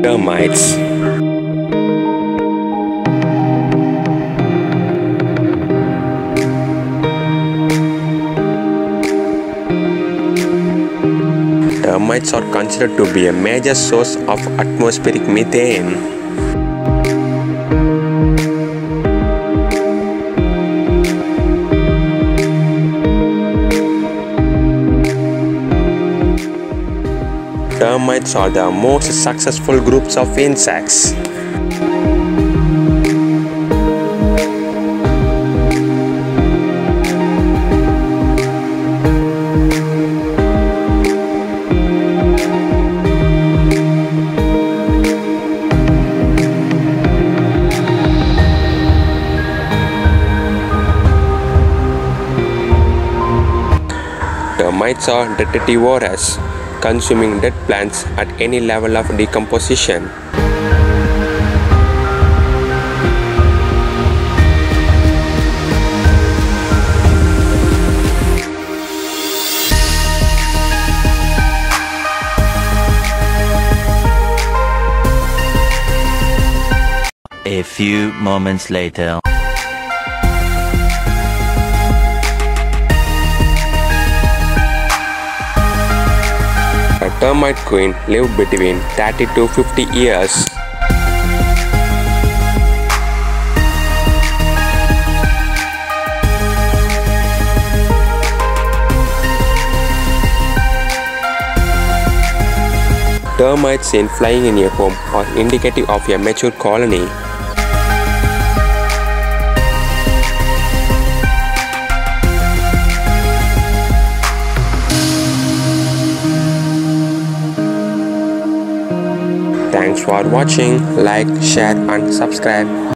Termites. Termites are considered to be a major source of atmospheric methane. Termites are the most successful groups of insects. Termites are Dictyopteras, consuming dead plants at any level of decomposition. A few moments later. A termite queen lived between 30 to 50 years. Termites seen flying in a home are indicative of a mature colony. Thanks for watching. Like, share and subscribe.